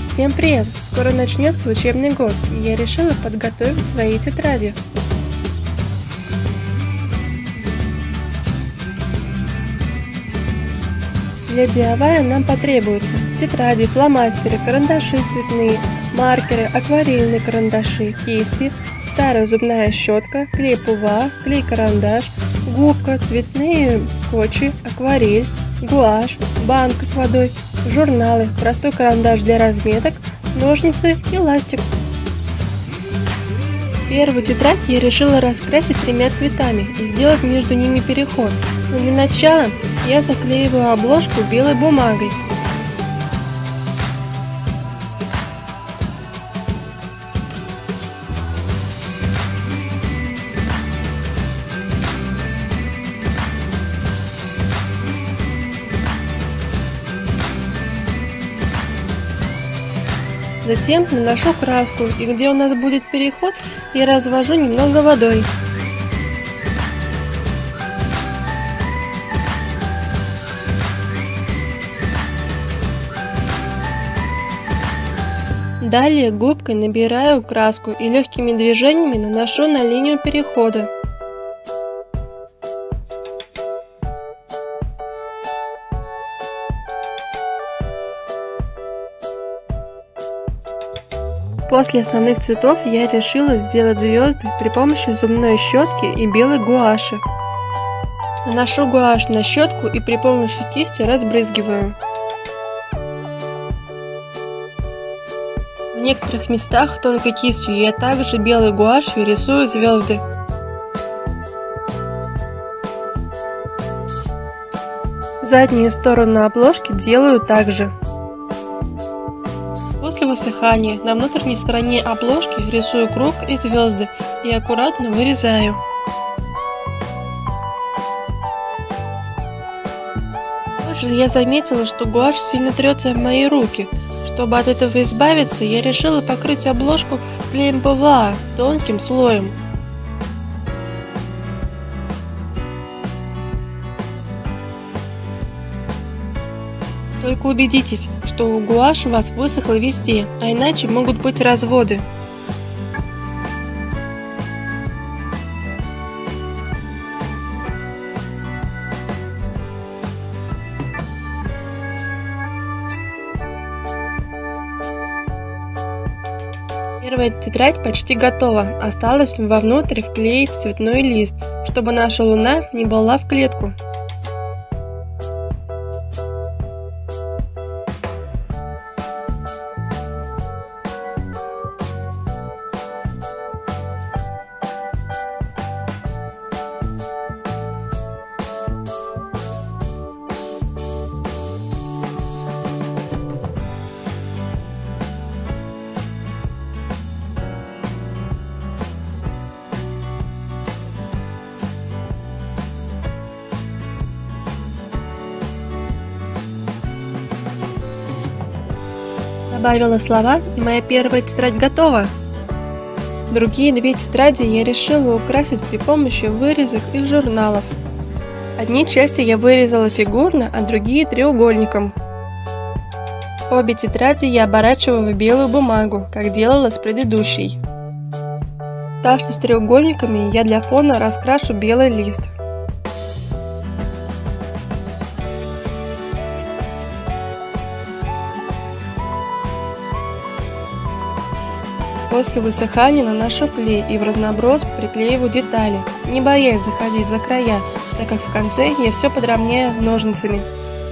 Всем привет! Скоро начнется учебный год, и я решила подготовить свои тетради. Для DIY нам потребуются тетради, фломастеры, карандаши цветные, маркеры, акварельные карандаши, кисти, старая зубная щетка, клей ПУВА, клей-карандаш, губка, цветные скотчи, акварель, гуашь, банка с водой, журналы, простой карандаш для разметок, ножницы и ластик. Первую тетрадь я решила раскрасить 3 цветами и сделать между ними переход. Но для начала я заклеиваю обложку белой бумагой. Затем наношу краску, и где у нас будет переход, я развожу немного водой. Далее губкой набираю краску и легкими движениями наношу на линию перехода. После основных цветов я решила сделать звезды при помощи зубной щетки и белой гуаши. Наношу гуашь на щетку и при помощи кисти разбрызгиваю. В некоторых местах тонкой кистью я также белой гуашью рисую звезды. Заднюю сторону обложки делаю также. После высыхания на внутренней стороне обложки рисую круг и звезды и аккуратно вырезаю. Позже я заметила, что гуашь сильно трется в мои руки. Чтобы от этого избавиться, я решила покрыть обложку клеем ПВА тонким слоем. Только убедитесь, что гуашь у вас высохла везде, а иначе могут быть разводы. Первая тетрадь почти готова, осталось вовнутрь вклеить цветной лист, чтобы наша луна не была в клетку. Добавила слова, и моя первая тетрадь готова. Другие 2 тетради я решила украсить при помощи вырезок из журналов. Одни части я вырезала фигурно, а другие треугольником. Обе тетради я оборачиваю в белую бумагу, как делала с предыдущей. Та, что с треугольниками, я для фона раскрашу белый лист. После высыхания наношу клей и в разноброс приклеиваю детали, не боясь заходить за края, так как в конце я все подровняю ножницами.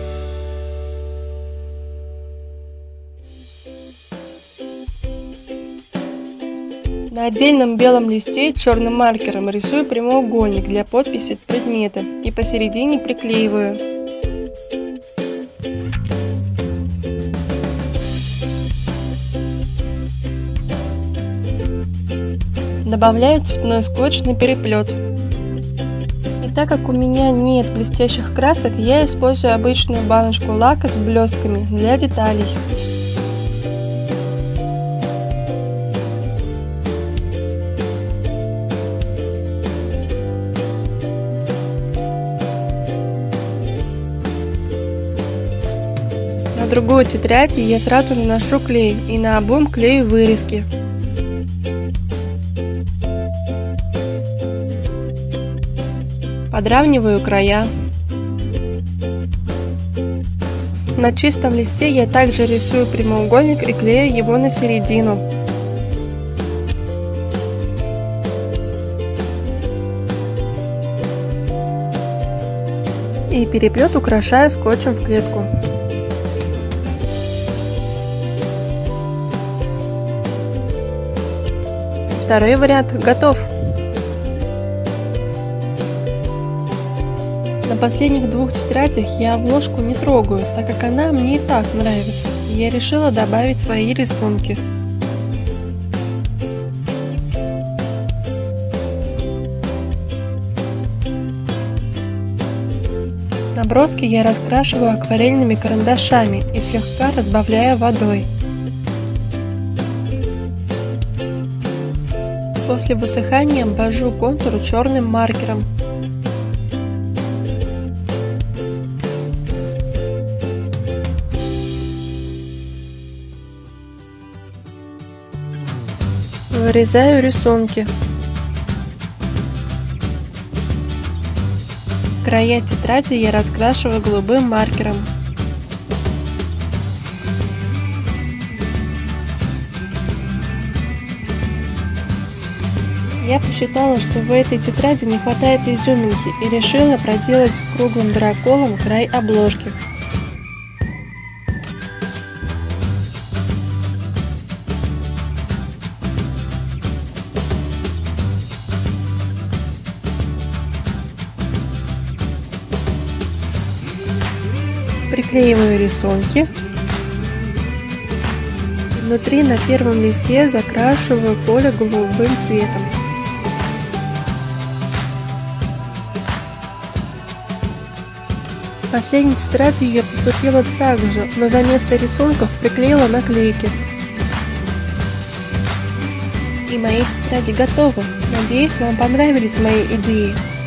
На отдельном белом листе черным маркером рисую прямоугольник для подписи предмета и посередине приклеиваю. Добавляю цветной скотч на переплет. И так как у меня нет блестящих красок, я использую обычную баночку лака с блестками для деталей. другую тетрадь я сразу наношу клей и на обум клею вырезки. Подравниваю края. На чистом листе я также рисую прямоугольник и клею его на середину. И переплет украшаю скотчем в клетку. Второй вариант готов. На последних двух тетрадях я обложку не трогаю, так как она мне и так нравится. Я решила добавить свои рисунки. Наброски я раскрашиваю акварельными карандашами и слегка разбавляю водой. После высыхания обвожу контур черным маркером. Вырезаю рисунки. Края тетради я раскрашиваю голубым маркером. Я посчитала, что в этой тетради не хватает изюминки и решила проделать круглым драколом край обложки. Приклеиваю рисунки. Внутри на первом листе закрашиваю поле голубым цветом. С последней тетрадью я поступила так же, но за место рисунков приклеила наклейки. И мои тетради готовы. Надеюсь, вам понравились мои идеи.